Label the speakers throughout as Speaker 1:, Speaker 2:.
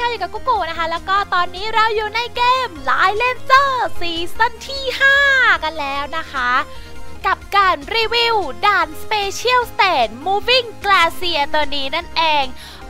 Speaker 1: อยู่กับกุ๊กกูนะคะแล้วก็ตอนนี้เราอยู่ในเกม Line Ranger ซีซั่นที่ 5 กันแล้วนะคะกับการรีวิวด่าน Special Stage Moving Glacier ตัวนี้นั่นเอง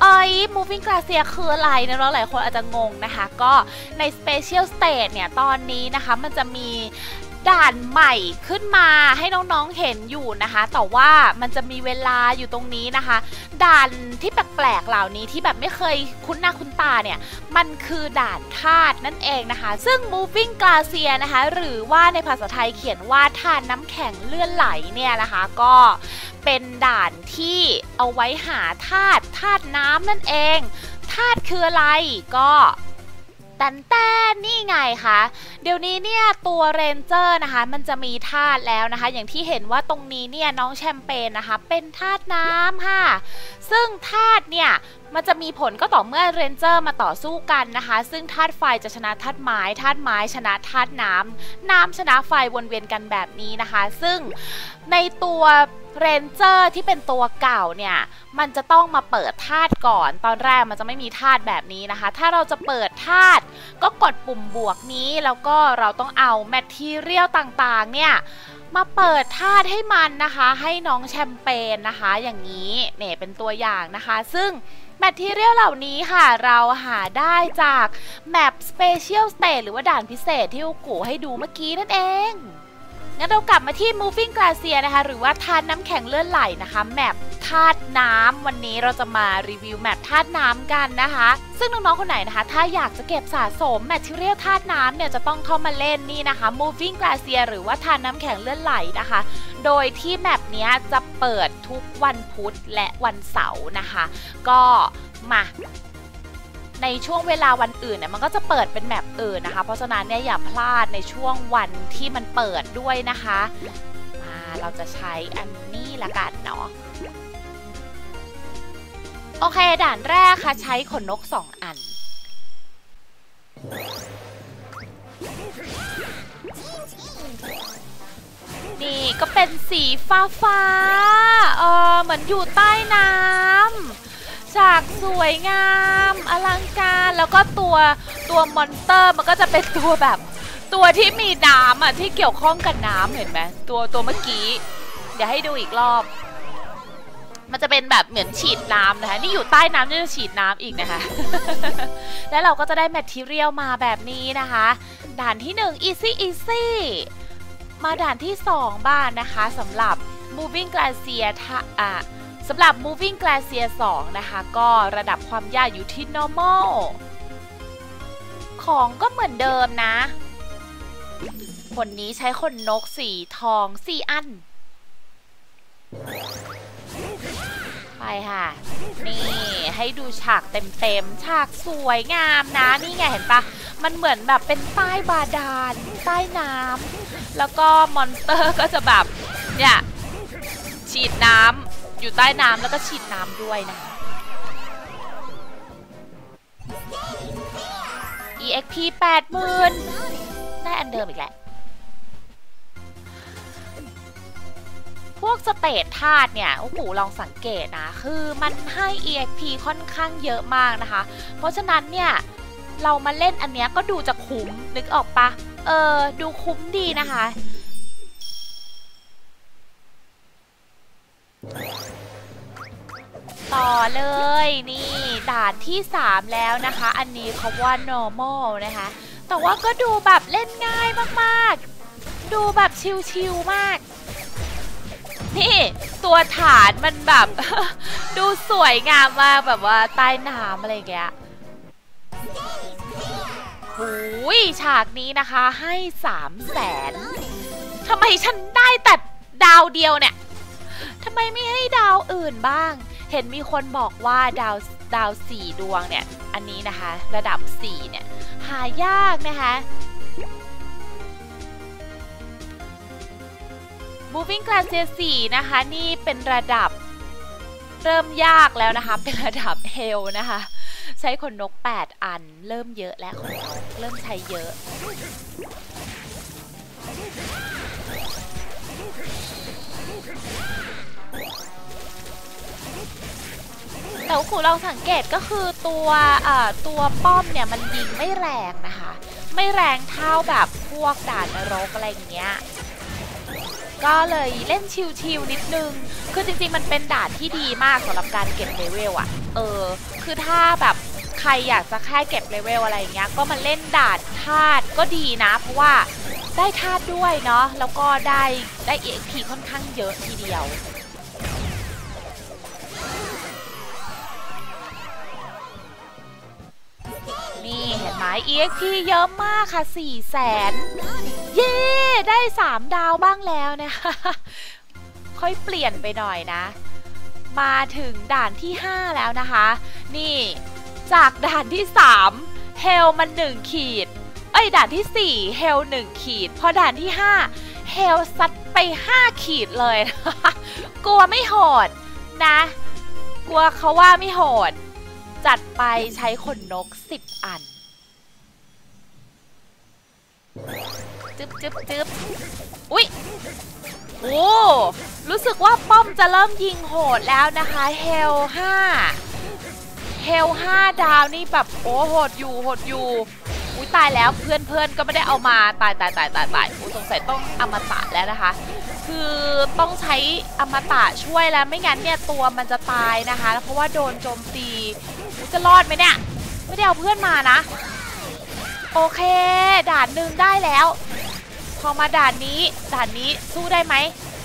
Speaker 1: Moving Glacier คืออะไรนะหลายคนอาจจะงงนะคะก็ใน Special Stage เนี่ยตอนนี้นะคะมันจะมีด่านใหม่ขึ้นมาให้น้องๆเห็นอยู่นะคะแต่ว่ามันจะมีเวลาอยู่ตรงนี้นะคะด่านที่แปลกๆเหล่านี้ที่แบบไม่เคยคุ้นหน้าคุ้นตาเนี่ยมันคือด่านธาตุนั่นเองนะคะซึ่ง Moving Glacier นะคะหรือว่าในภาษาไทยเขียนว่าธาตุน้ำแข็งเลื่อนไหลเนี่ยนะคะก็เป็นด่านที่เอาไว้หาธาตุน้ำนั่นเองธาตุคืออะไรก็แต่นี่ไงคะเดี๋ยวนี้เนี่ยตัวเรนเจอร์นะคะมันจะมีธาตุแล้วนะคะอย่างที่เห็นว่าตรงนี้เนี่ยน้องแชมเปญนะคะเป็นธาตุน้ำค่ะซึ่งธาตุเนี่ยมันจะมีผลก็ต่อเมื่อเรนเจอร์มาต่อสู้กันนะคะซึ่งธาตุไฟจะชนะธาตุไม้ธาตุไม้ชนะธาตุน้ำชนะไฟวนเวียนกันแบบนี้นะคะซึ่งในตัวเรนเจอร์ที่เป็นตัวเก่าเนี่ยมันจะต้องมาเปิดธาตุก่อนตอนแรกมันจะไม่มีธาตุแบบนี้นะคะถ้าเราจะเปิดธาตุก็กดปุ่มบวกนี้แล้วก็เราต้องเอาแมททีเรียลต่างๆเนี่ยมาเปิดธาตุให้มันนะคะให้น้องแชมเปญนะคะอย่างนี้เนี่ยเป็นตัวอย่างนะคะซึ่งแมททีเรียลเหล่านี้ค่ะเราหาได้จากแมป Special Stage หรือว่าด่านพิเศษที่กูให้ดูเมื่อกี้นั่นเองงั้นเรากลับมาที่ Moving Glacier นะคะหรือว่าธาตุน้ำแข็งเลื่อนไหลนะคะแมปธาตุน้ำวันนี้เราจะมารีวิวแมปธาตุน้ำกันนะคะซึ่งน้องๆคนไหนนะคะถ้าอยากจะเก็บสะสมแมททีเรียลธาตุน้ำเนี่ยจะต้องเข้ามาเล่นนี่นะคะ Moving Glacier หรือว่าธาตุน้ำแข็งเลื่อนไหลนะคะโดยที่แมปนี้จะเปิดทุกวันพุธและวันเสาร์นะคะก็มาในช่วงเวลาวันอื่นเนี่ยมันก็จะเปิดเป็นแมปอื่นนะคะเพราะฉะนั้นเนี่ยอย่าพลาดในช่วงวันที่มันเปิดด้วยนะคะเราจะใช้อันนี้ละกันเนาะโอเคด่านแรกค่ะใช้ขนนก2 อันนี่ก็เป็นสีฟ้าเหมือนอยู่ใต้น้ำฉากสวยงามอลังการแล้วก็ตัวมอนสเตอร์มันก็จะเป็นตัวแบบตัวที่มีน้ำอ่ะที่เกี่ยวข้องกับน้ำเห็นไหมตัวเมื่อกี้เดี๋ยวให้ดูอีกรอบมันจะเป็นแบบเหมือนฉีดน้ำนะคะนี่อยู่ใต้น้ำจะฉีดน้ำอีกนะคะ แล้วเราก็จะได้แมททีเรียลมาแบบนี้นะคะด่านที่1 easy มาด่านที่2บ้างนะคะสำหรับ Moving Glacier สำหรับ Moving Glacier 2นะคะก็ระดับความยากอยู่ที่ normal ของก็เหมือนเดิมนะคนนี้ใช้ขนนกสีทอง4 อันไปค่ะนี่ให้ดูฉากเต็มฉากสวยงามนะนี่ไงเห็นปะมันเหมือนแบบเป็นใต้บาดาลใต้น้ำแล้วก็มอนสเตอร์ก็จะแบบเนี่ยฉีดน้ำอยู่ใต้น้ำแล้วก็ฉีดน้ำด้วยนะ EXP 80,000ได้อันเดิมอีกแหละพวกสเตจธาตุเนี่ยโอ้โหลองสังเกตนะคือมันให้ EXP ค่อนข้างเยอะมากนะคะเพราะฉะนั้นเนี่ยเรามาเล่นอันเนี้ยก็ดูจะคุ้มนึกออกปะดูคุ้มดีนะคะต่อเลยนี่ด่านที่3แล้วนะคะอันนี้เขาว่า normal นะคะแต่ว่าก็ดูแบบเล่นง่ายมากๆดูแบบชิลๆมากนี่ตัวฐานมันแบบ ดูสวยงามมากแบบว่าใต้น้ำอะไรอย่างเงี้ยหูยฉากนี้นะคะให้300,000ทำไมฉันได้แต่ดาวเดียวเนี่ยทำไมไม่ให้ดาวอื่นบ้างเห็นมีคนบอกว่าดาว4 ดวงเนี่ยอันนี้นะคะระดับ4เนี่ยหายากนะคะ Moving Glacier 4นะคะนี่เป็นระดับเริ่มยากแล้วนะคะเป็นระดับเฮลนะคะใช้ขนนก8 อันเริ่มเยอะและขนนกเริ่มใช้เยอะแต่ครูลองสังเกตก็คือตัวป้อมเนี่ยมันยิงไม่แรงนะคะไม่แรงเท่าแบบพวกด่านนรกอะไรอย่างเงี้ยก็เลยเล่นชิวๆนิดนึงคือจริงๆมันเป็นด่านที่ดีมากสำหรับการเก็บเลเวลอะคือถ้าแบบใครอยากจะแค่เก็บเลเวลอะไรอย่างเงี้ยก็มาเล่นด่านธาตุก็ดีนะเพราะว่าได้ธาตุด้วยเนาะแล้วก็ได้ EXP ค่อนข้างเยอะทีเดียวนี่เห็นไหม EXP เยอะมากค่ะ 400,000 เย้ได้3 ดาวบ้างแล้วนะคะค่อยเปลี่ยนไปหน่อยนะมาถึงด่านที่5แล้วนะคะนี่จากด่านที่3เฮลมัน1 ขีดด่านที่4เฮล1 ขีดพอด่านที่5เฮลซัดไป5 ขีดเลยนะคะกลัวไม่โหดนะกลัวเขาว่าไม่โหดจัดไปใช้ขนนก10 อันจึ๊บอุ๊ยโอ้รู้สึกว่าป้อมจะเริ่มยิงโหดแล้วนะคะเฮล5 ดาวนี่แบบโอ้โหดอยู่อุ๊ยตายแล้วเพื่อนก็ไม่ได้เอามาตายอุ๊ยสงสัยต้องอมตะแล้วนะคะคือต้องใช้อมตะช่วยแล้วไม่งั้นเนี่ยตัวมันจะตายนะคะเพราะว่าโดนโจมตีจะรอดไหมเนี่ยไม่ได้เอาเพื่อนมานะโอเคด่านหนึ่งได้แล้วพอมาด่านนี้สู้ได้ไหม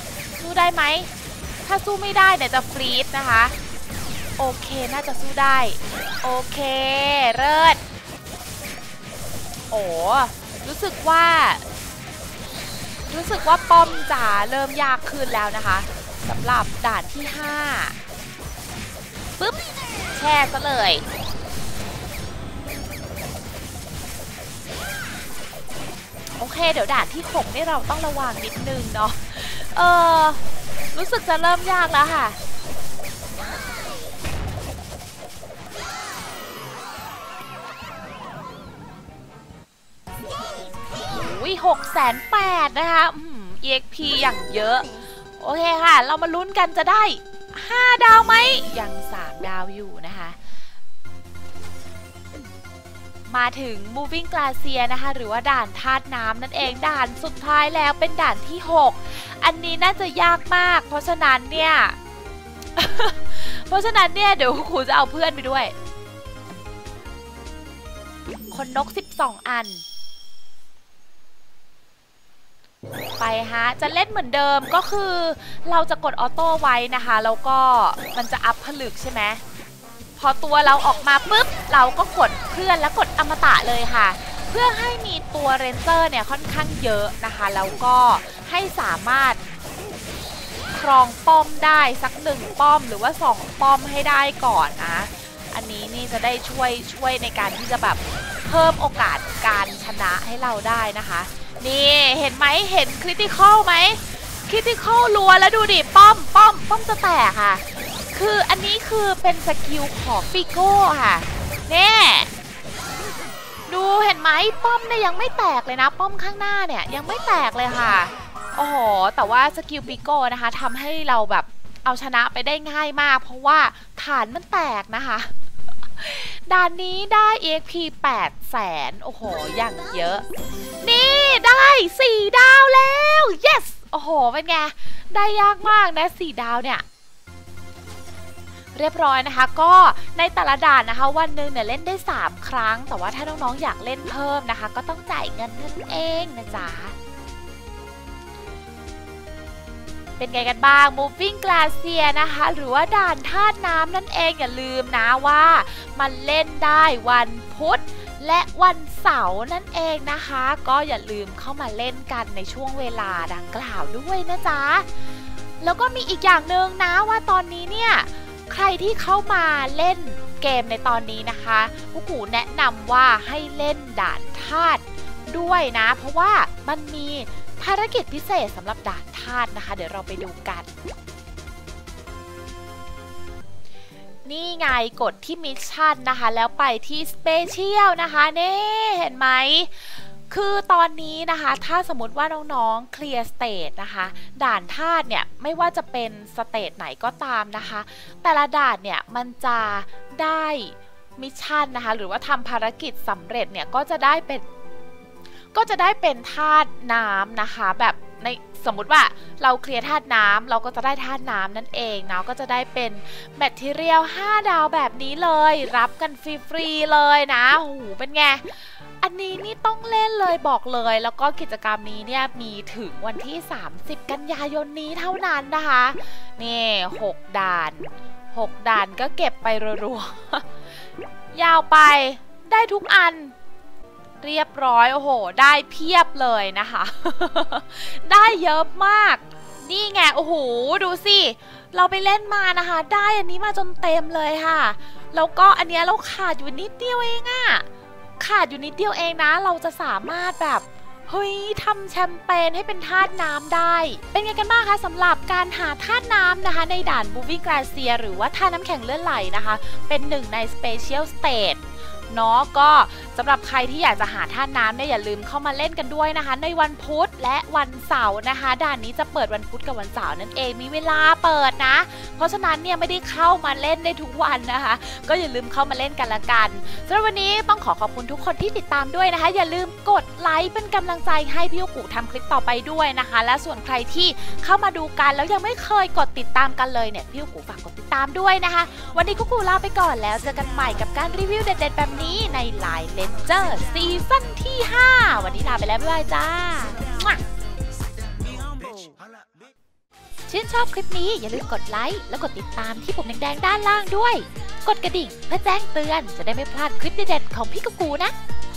Speaker 1: ถ้าสู้ไม่ได้เนี่ยจะฟรีซนะคะโอเคน่าจะสู้ได้โอเคเลิศโอ้รู้สึกว่าป้อมจ๋าเริ่มยากขึ้นแล้วนะคะสำหรับด่านที่5ปึ๊บแช่ซะเลยโอเคเดี๋ยวด่านที่6นี่เราต้องระวังนิดนึงเนาะรู้สึกจะเริ่มยากแล้วค่ะ680,000นะคะEXP อย่างเยอะโอเคค่ะเรามาลุ้นกันจะได้5 ดาวไหมยัง3 ดาวอยู่นะคะมาถึง Moving Glacier นะคะหรือว่าด่านธาตุน้ำนั่นเองด่านสุดท้ายแล้วเป็นด่านที่6อันนี้น่าจะยากมากเพราะฉะนั้นเนี่ย เดี๋ยวครูจะเอาเพื่อนไปด้วยคนนก12 อันไปฮะจะเล่นเหมือนเดิมก็คือเราจะกดออโต้ไว้นะคะแล้วก็มันจะอัพผลึกใช่ไหมพอตัวเราออกมาปุ๊บเราก็กดเพื่อนแล้วกดอมตะเลยค่ะเพื่อให้มีตัวเรนเจอร์เนี่ยค่อนข้างเยอะนะคะแล้วก็ให้สามารถครองป้อมได้สัก1 ป้อมหรือว่า2 ป้อมให้ได้ก่อนนะอันนี้นี่จะได้ช่วยในการที่จะแบบเพิ่มโอกาสการชนะให้เราได้นะคะนี่เห็นไหมเห็นคริติคอลไหมคริติคอลรัวแล้วดูดิป้อมจะแตกค่ะคืออันนี้คือเป็นสกิลของปิโก้ค่ะนี่ดูเห็นไหมป้อมเนี่ยยังไม่แตกเลยนะป้อมข้างหน้าเนี่ยยังไม่แตกเลยค่ะโอ้โหแต่ว่าสกิลปิโก้นะคะทำให้เราแบบเอาชนะไปได้ง่ายมากเพราะว่าฐานมันแตกนะคะด่านนี้ได้ EXP 800,000โอ้โหอย่างเยอะนี่ได้4 ดาวแล้ว yes โอ้โหเป็นไงได้ยากมากนะ4 ดาวเนี่ยเรียบร้อยนะคะก็ในแต่ละด่านนะคะวันหนึ่งเนี่ยเล่นได้3 ครั้งแต่ว่าถ้าน้องๆอยากเล่นเพิ่มนะคะก็ต้องจ่ายเงินนั่นเองนะจ๊ะเป็นไงกันบ้าง Moving Glacier นะคะหรือว่าด่านธาตุน้ำนั่นเองอย่าลืมนะว่ามันเล่นได้วันพุธและวันเสาร์นั่นเองนะคะก็อย่าลืมเข้ามาเล่นกันในช่วงเวลาดังกล่าวด้วยนะจ๊ะแล้วก็มีอีกอย่างหนึ่งนะว่าตอนนี้เนี่ยใครที่เข้ามาเล่นเกมในตอนนี้นะคะกูแนะนำว่าให้เล่นด่านธาตุด้วยนะเพราะว่ามันมีภารกิจพิเศษสำหรับด่านธาตุนะคะเดี๋ยวเราไปดูกันนี่ไงกดที่มิชชั่นนะคะแล้วไปที่สเปเชียลนะคะนี่เห็นไหมคือตอนนี้นะคะถ้าสมมติว่าน้องๆเคลียร์สเตจนะคะด่านธาตุเนี่ยไม่ว่าจะเป็นสเตจไหนก็ตามนะคะแต่ละด่านเนี่ยมันจะได้มิชชั่นนะคะหรือว่าทำภารกิจสำเร็จเนี่ยก็จะได้เป็นธาตุน้ำนะคะแบบในสมมุติว่าเราเคลียร์ธาตุน้ำเราก็จะได้ธาตุน้ำนั่นเองนะก็จะได้เป็นแมททีเรียล5 ดาวแบบนี้เลยรับกันฟรีๆเลยนะโอ้โหเป็นไงอันนี้นี่ต้องเล่นเลยบอกเลยแล้วก็กิจกรรมนี้เนี่ยมีถึงวันที่30 กันยายนนี้เท่านั้นนะคะนี่6 ด่านก็เก็บไปรัวๆยาวไปได้ทุกอันเรียบร้อยโอ้โหได้เพียบเลยนะคะ ได้เยอะมากนี่ไงโอ้โหดูสิเราไปเล่นมานะคะได้อันนี้มาจนเต็มเลยค่ะแล้วก็อันนี้เราขาดอยู่นิดเดียวเองอะขาดอยู่นิดเดียวเองนะเราจะสามารถแบบเฮ้ยทำแชมเปญให้เป็นธาตุน้ำได้เป็นไงกันบ้างคะสำหรับการหาธาตุน้ำนะคะในด่าน Moving Glacier หรือว่าธาตุน้ำแข็งเลื่อนไหลนะคะเป็นหนึ่งใน Special Stageเนาะก็สำหรับใครที่อยากจะหาธาตุน้ำเนี่ยอย่าลืมเข้ามาเล่นกันด้วยนะคะในวันพุธและวันเสาร์นะคะด่านนี้จะเปิดวันพุธกับวันเสาร์นั่นเองมีเวลาเปิดนะเพราะฉะนั้นเนี่ยไม่ได้เข้ามาเล่นได้ทุกวันนะคะก็อย่าลืมเข้ามาเล่นกันละกันสำหรับวันนี้ต้องขอบคุณทุกคนที่ติดตามด้วยนะคะอย่าลืมกดไลค์เป็นกำลังใจให้พี่กุ๊กทำคลิปต่อไปด้วยนะคะและส่วนใครที่เข้ามาดูกันแล้วยังไม่เคยกดติดตามกันเลยเนี่ยพี่กุ๊กฝากกดติดตามด้วยนะคะวันนี้กุ๊กลาไปก่อนแล้วเจอกันใหม่กับการรีวิวเด็ดๆแบบนี้ในไลน์เลนเจอร์ซีซั่นที่5วันนี้ลาไปแล้วบ๊ายบายจ้าชื่นชอบคลิปนี้อย่าลืมกดไลค์แล้วกดติดตามที่ปุ่มแดงๆด้านล่างด้วยกดกระดิ่งเพื่อแจ้งเตือนจะได้ไม่พลาดคลิปเด็ดๆของพี่กุ๊กนะ